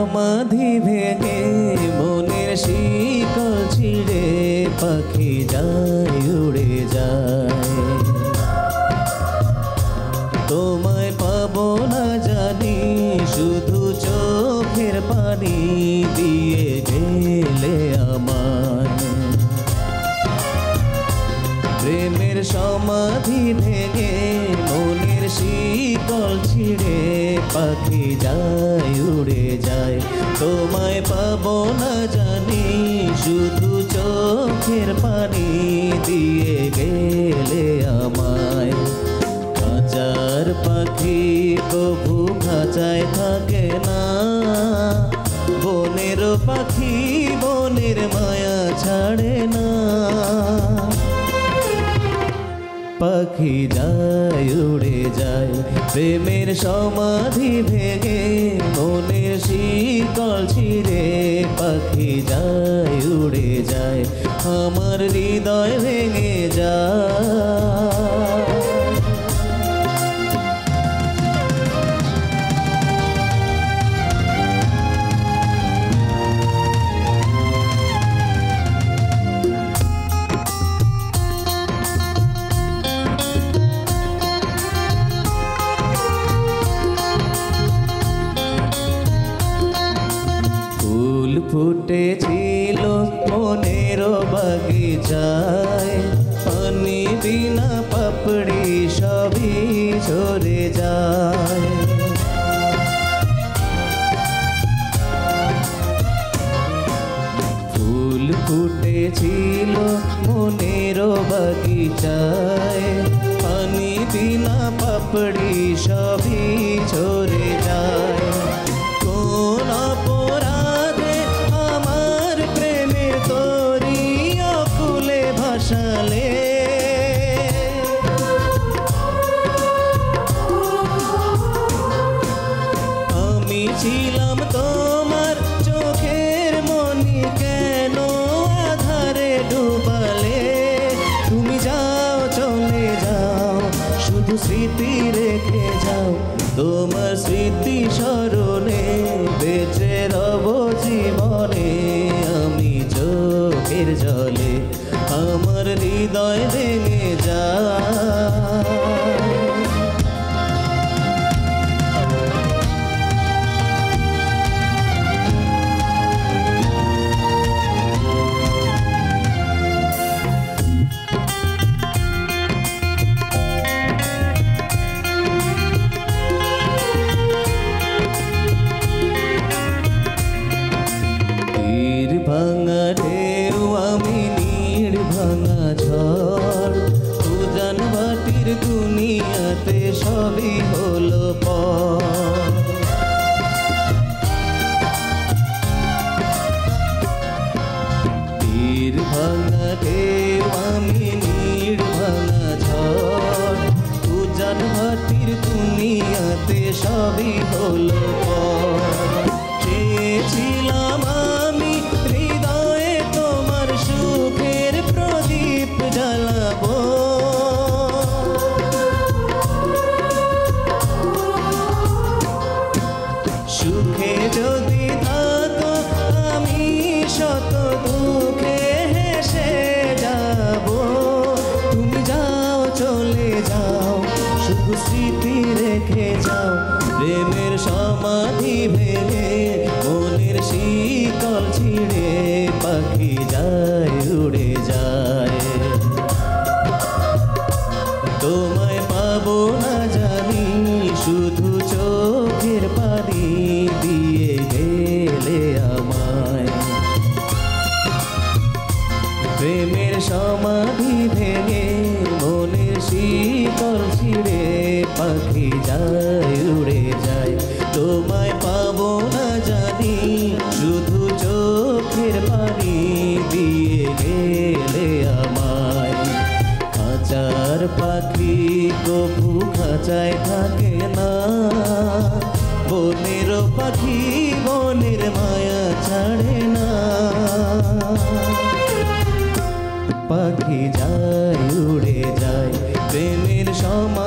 সমাধি ভেঙে মনের শিকল ছিঁড়ে পাখি যায় উড়ে যায়। তোমায় পাবো না জানি শুধু চোখের পানি দিয়ে গেলে আমায়। প্রেমের সমাধি ভেঙে মনের শিকল ছিঁড়ে পাখি যায় উড়ে যায়। তোমায় পাবো না জানি শুধু চোখের পানি দিয়ে গেলে আমায়। খাঁচার পাখি কবু খাঁচায় থাকে না, বনের পাখি বনের মায়া ছাড়ে না। পাখি যায় উড়ে যায় প্রেমের সমাধি ভেঙে মনের শিকল ছিঁড়ে পাখি যায় উড়ে যায়। আমার হৃদয় ভেঙে যায়। ফুটেছিল মনের বাগিচায়, পানি বিনা পাপড়ি সবই ঝরে যায়। ফুল ফুটেছিল মনের বাগিচায়, পানি বিনা পাপড়ি সবই ঝরে যায়। কোন অপরাধে আমার প্রেমের তরি অকুলে ভাসালে, আমি ছিলাম তোমার চোখের মনি, কেন আধারে ডুবালে। তুমি যাও চলে যাও শুধু স্মৃতি রেখে যাও, তোমার স্মৃতি স্মরণে বেঁচে রব জীবনে আমি চোখের জলে। আমার হৃদয় ভেঙে যায়। ভাঙা ঢেউ আমি নীড় ভাঙা ঝড়, উজান ভাটির দুনিয়াতে সবই হলো পর। তীর ভাঙা ঢেউ আমি নীড় ভাঙা ঝড়, উজান ভাটির দুনিয়াতে সবই হলো পর। চেয়েছিলাম আমি হৃদয়ে তোমার সুখের প্রদীপ জ্বালাবো, সুখে যদি থাকো আমি শত দুঃখে হেসে যাব। তুমি যাও চলে যাও শুধু স্মৃতি রেখে যাও, প্রেমের সমাধি ভেঙে মনের শিকল ছিঁড়ে পাখি যায় উড়ে যায়। তোমায় পাবো না জানি শুধু চোখের পানি দিয়ে গেলে আমায়। প্রেমের সমাধি ভেঙে মনের শিকল ছিঁড়ে পাখি যায় উড়ে যায়। তোমায় পাবো না জানি শুধু চোখের পানি দিয়ে গেলে আমায়। খাঁচার পাখি কবু খাঁচায় থাকে না, বনের পাখি বনের মায়া ছাড়ে না। পাখি যায় উড়ে যায় প্রেমের সমাধি